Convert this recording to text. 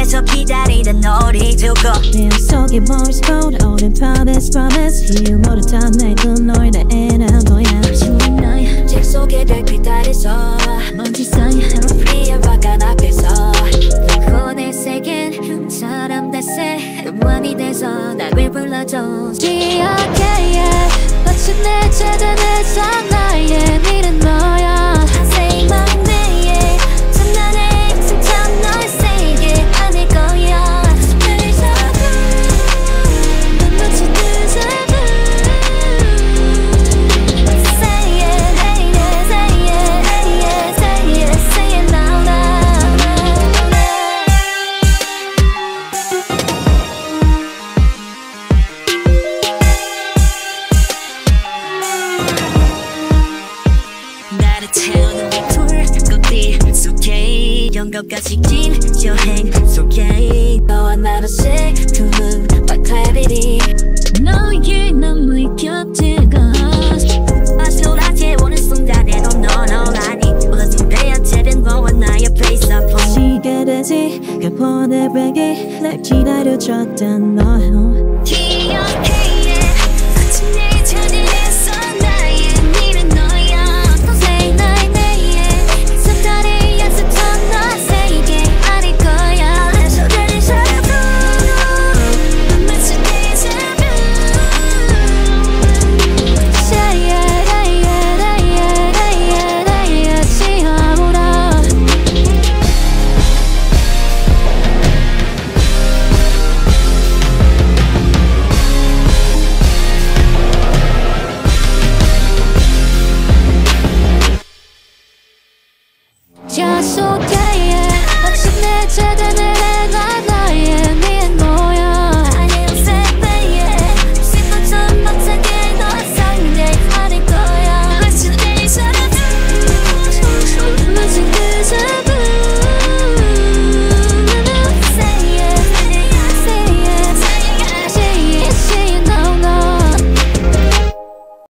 밖에서 기다리던 너를 두고 네 속에 voice code 오랜 promise promise 이유 모르던 내 꿈을 다 해낸 거야 지금 너의 책 속에 달빛 달에서 먼지 쌓인 프리한 바깥 앞에서 내 세계는 흠처럼 대세 음원이 돼서 나를 불러줘 기억해 yeah. 마침내 찾아내서 나의 미는 너야 Say my name 장난해 승천 너의 세계 아닐 거야 Deja vu 넌 마치 deja vu Say it, say it, say it, say it, say it loud 나를 태우는 빅툴 꽃들 속에 영겁과 직진 여행 속에 너와 나로 새로운 clarity 너에게 너무의 곁에가 아슬아슬 오는 순간에도 넌 아니 무슨 배한테는 너와 나의 place up 시가 되지 그 보내백이 날 기다려줬던 너 기억해 마침내 찾아내서 나의 미는 너야 Say my name 색깔이 연습한 너의 세계 아닐 거야 Deja vu 넌 마치 deja vu Say it, say it, say it, say it, say it 지하보라 자 속에